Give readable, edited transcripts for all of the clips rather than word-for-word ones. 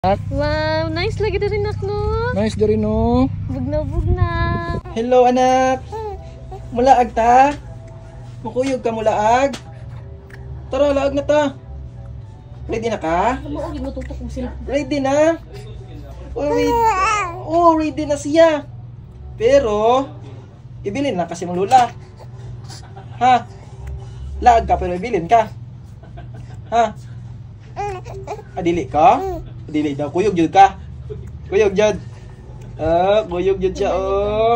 Wow, nice lagi dari nak no. Nice dari no. Bugna. Hello anak. Mulaag ta? Mukuyog ka mulaag? Tara, laag na ta. Ready na ka? Ready na? Ready na siya. Pero, ibilin na kasi mong lula. Ha? Laag ka pero ibilin ka. Ha? Adili ka? Adili daw. Kuyog jud ka. Kuyog jud. Kuyog jud siya oh.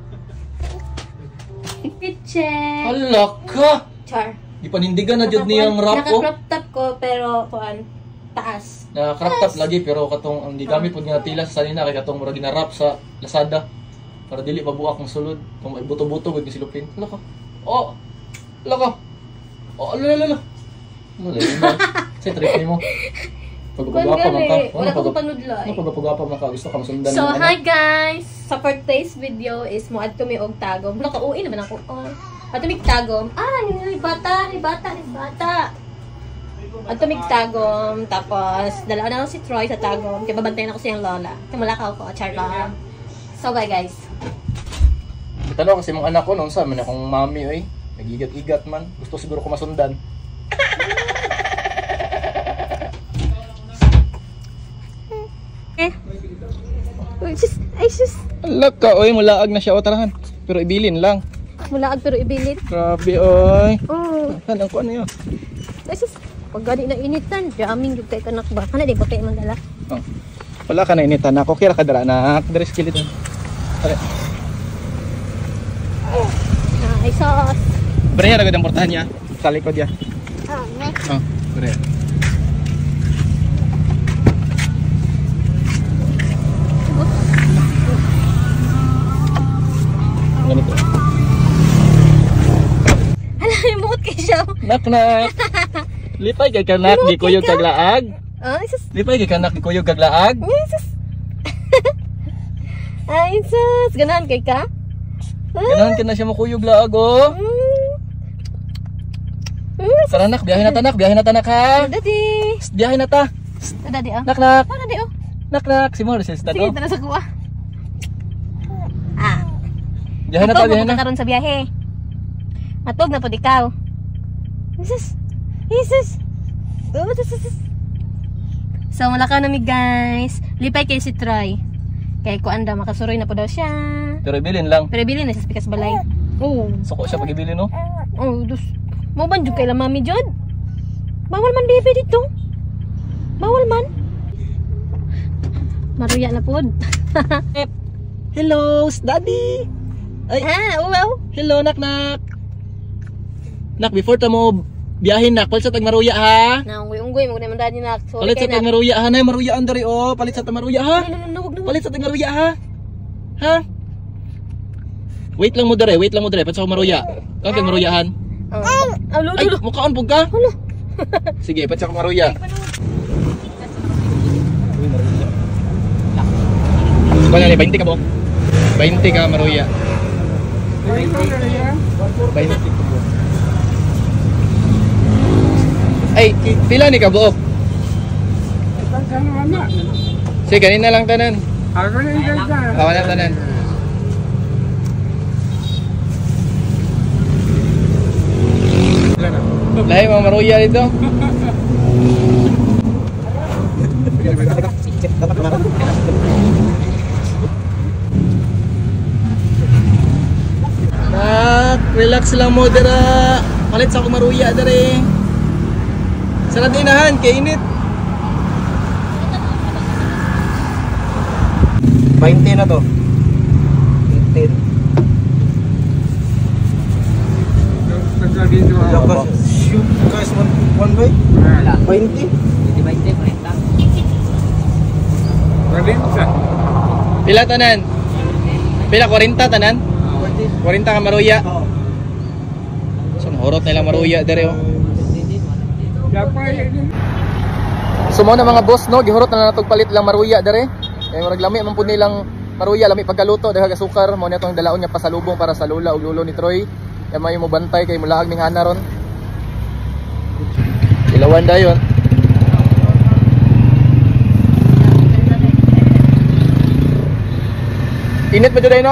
Pitche. Hala ka. Char. Ipanindigan na jud niyang rap oh. Naka-crop top ko pero kuan taas. Na crop top lagi pero katong ang gigamit pud nga tila sa sanina kay katong mura ginarap sa Lazada para dili pabuak ang sulod kung may buto-buto gud silupin. Hala ka. Oh. Hala ka. Oh, lala. Say trip mo. Pagpagapa man ka. Wala ko panudlay. Pagpagapa man ka gusto ka masundan. So hi guys, sa for today's video is mo adto mi og tagom. Wala ka uwi naman ako. Adto mi tagom. Ni bata. Adto mi tagom tapos dala na ako si Troy sa tagom. Kaya babantayan ako siyang lola. Kamalakaw ko, char lang. So bye guys. Tanong kasi mong anak ko noon sa man akong mami oy. Nagigat-igat man. Gusto siguro ko masundan. Ay sus. Alak ka oy, mulaag na siya o tarahan. Pero ibilin lang. Mulaag pero ibilin. Grabe oy. Oh. Ano ko ano 'yo? Ay sus. Pag gani na initan, jamming jud kay kanak ba. Kana di ba kay mandala? Oh. Wala ka na initan ako. Kira ka dara na. Dere skeleton. Tara. Ay sus. Bere ra gud ang portahan niya. Sa likod niya. Oh, bere. Ganito. Hala, imot kay siya. Nak. Lipay kay kanak di kuyog kag laag. Ay sus. Lipay kay kanak di kuyog kag laag. Ay sus. Ay sus, ganahan kay ka? Ganahan ka na siya makuyog laag oh. Tara nak, biyahe na tanak ha. Daddy. Biyahe na ta. Daddy oh. Nak. Daddy oh. Nak. Si Morris is Sige, tato. tara sa kuha. Biyahe na ta, biyahe na. Karon sa biyahe. Matog na pod ikaw. Jesus. So wala ka na mi guys. Lipay kay si Troy. Kay kuan daw makasuroy na po daw siya. Pero ibilin lang. Pero bilin na sa pikas balay. Oh. Suko siya pag ibilin no. Oh, dus. Mo ban jud kay la mami jud. Bawal man baby dito. Bawal man. Maruya na pod. Hello, daddy. Ay. Wow. Hello, nak. Nak, before ta mo biyahin nak, palit sa tag maruya ha. Unggoy mo naman dadi nak. Palit sa tag maruya ha, nay maruya andari oh. Palit sa tag maruya ha. Palit sa tag maruya ha. Ha? Wait lang mo dere, palit sa maruya. Kang kag maruyahan. Ay, mukhaan pug ka. Sige, palit sa maruya. Kuha na 20 ka mo. 20 ka maruya. 20. Ay, pila ni ka buok? Sige, kanina lang tanan. Wala tanan. Lahi mga maruya dito. Relax lang mo dira. Palit sa ako maruya dere. Sarap inahan kay init. 20 na to. 18. Guys, one by 20. 20 Pila tanan? Pila 40 tanan? 40 ka maruya. So nahurot nila maruya dere oh. So mo na mga boss no, gihurot na natog palit lang maruya dere. Kay murag lami man pud nilang maruya, lami pagkaluto dahil asukar mo na itong dalaon niya pasalubong para sa lula ug lulo ni Troy. Kaya may mo bantay kay mulaag ning hana ron. Ilawan dayon. Init pa dyan no?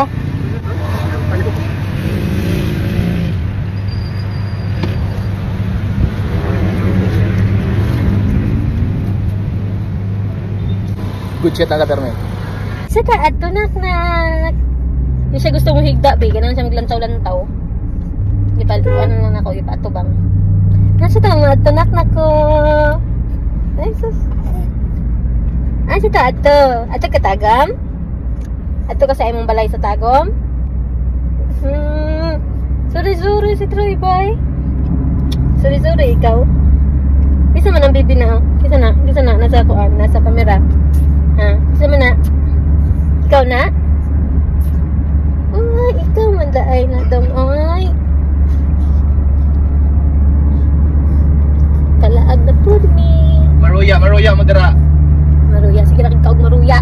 Good shit na perme. Saka ato nak. Di siya gusto mong higda, be. Ganun siya maglantaw-lantaw. Ipatuan na ako, ipatubang. Nasa tao nga ato nak ko. Ay, sus. Nasa tao ato. Ato katagam? Ato ka sa imong balay sa tagom? Sorry si Troy, boy. Sorry ikaw. Bisa man ang bibi na. Kisa na, nasa kuan, nasa kamera. Ha? Bisa man na. Ikaw na? Ay, ikaw man daay na dong, ay. Kalaag na po ni. Maruya madara. Maruya, sige na kang maruya.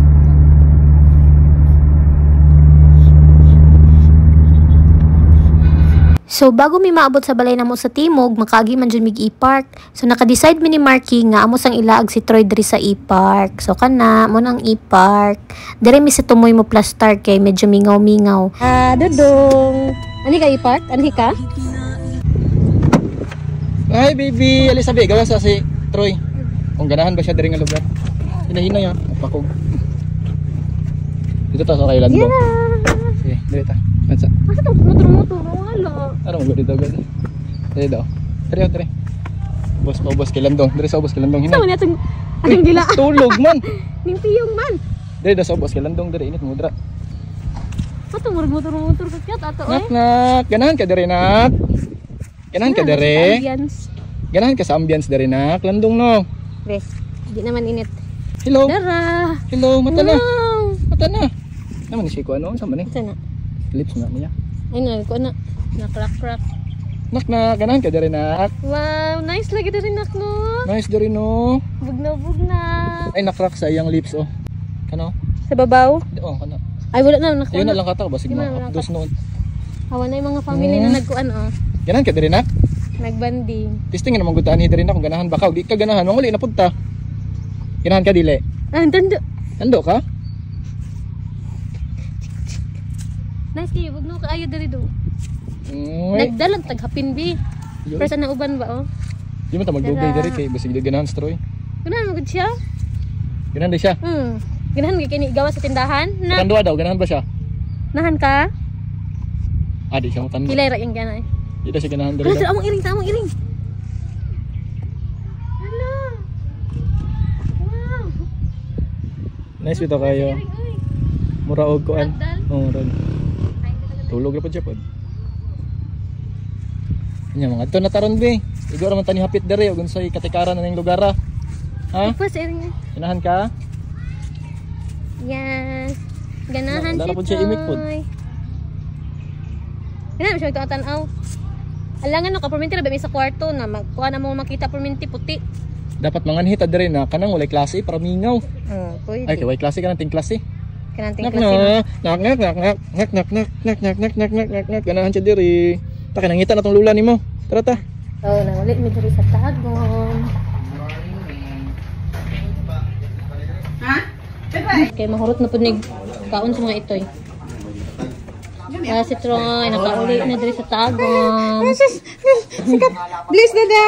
So bago mi maabot sa balay namo sa timog, makaagi man jud mig e-park. So naka-decide mi ni Marky nga amo sang ilaag si Troy diri sa e-park. So kana mo nang e-park. Diri mi sa tumoy mo plastar kay medyo mingaw-mingaw. Dudong. Ani ka e-park? Ani ka? Hi baby, ali sabi gawas sa si Troy. Kung ganahan ba siya diri nga lugar. Hinahina ya, pakog. Dito ta sa kay Landong. Sige, dito ta. Mansa. Asa tong motor wala. Ano mo dito gud? Dito daw. Diri. Boss kay Landong. Diri sa boss kay Landong hinay. Sa man atong gila. Tulog man. Ning piyong man. Diri daw sa boss kay Landong diri init mudra. Ato motor kakyat ato Nak. Ganahan ka diri nak. Ganahan ka diri. Ambience. Ganahan ka sa ambience diri nak. Landong no. Bes, di naman init. Hello. Dara. Hello, mata na. Wow. Mata na. Naman ni si ko ano sa man ni? Sana. Lips na niya. Ay na ko na. Na crack. Nak ganahan ka diri nak. Wow, nice lagi dari nak no. Nice diri no. Bugna. Ay nakrak sa iyang lips oh. Kano? Sa babaw. Oh, kano. Ay wala na nakuha. Yun na lang kata basig Yun na na. lang Dos noon. Hawa na yung mga family na nagkuan Ganahan ka diri nak. Nagbanding. Testing naman gudaan ni diri na kung ganahan ba ka. Di ka ganahan, manguli na punta. Ganahan ka dili. Tando. Ando ka? Nice kayo, bugno ka ayo diri do. Ay. Nagdalang taghapin bi. Yun. Pero na uban ba Di mo ta magdugay diri kay basig di ganahan stroy. Ganahan mo gud siya? Ganahan di siya. Ganahan kay kini gawa sa tindahan na. Tandua daw, ganahan ba siya? Nahan ka? Di siya mo tanda. Kilay ra yung ganay. Di na siya ganahan diri. Ano sa among iring, Hala. Wow. Nice bitaw kayo. Iring, oy. Mura og kuan. Ragdal. Oh, rag. Tulog ra pud siya pod. Nya mga adto na taron be. Igo ra man tani hapit diri ug unsay katikaran na ning lugar ha. Ipas iring. Ganahan ka? Yes. Ganahan Wala si na po siya imik po. Ganahan siya magtanaw. Alangan no, kaperminti na ba may sa kwarto na magkuha na mo makita perminti puti. Dapat manganhit diri na kanang walay klase para mingaw. Pwede. Ay, kay walay klase ka nang ting klase. Kananting Nak klase. ganahan siya diri. Ta kinangita na tong lula nimo. Tara ta. Oh, nangulit mi diri sa tagom. Ha? Kay mahurot na punig kaon sa mga itoy. Si Troy, nakauli na diri sa tagom. Sikat. Please, dada.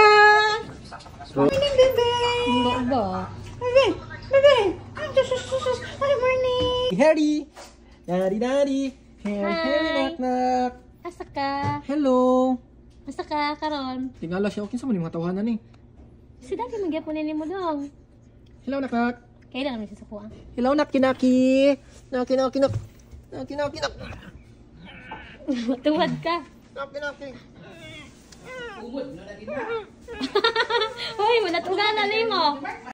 Ba? Bebe. Good morning. Harry. Daddy. Harry nak. Asa ka? Hello. Asa ka karon? Tingala siya okay sa man matawanan ni. Si dati magyapon ni mo dong. Hello nak. Kailan naman siya sa kuha? Hello nak kinaki. Nak. Tuwad ka. Nak. Hoy, manatuganan ni mo.